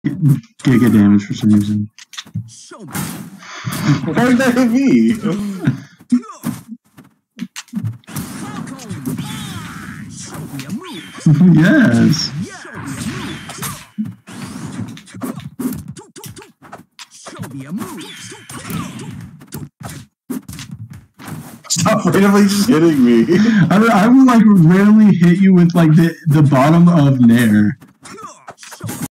Giga damage for some reason. Why did that hit me? Yes. Stop randomly just hitting me. I will like randomly hit you with like the bottom of Nair.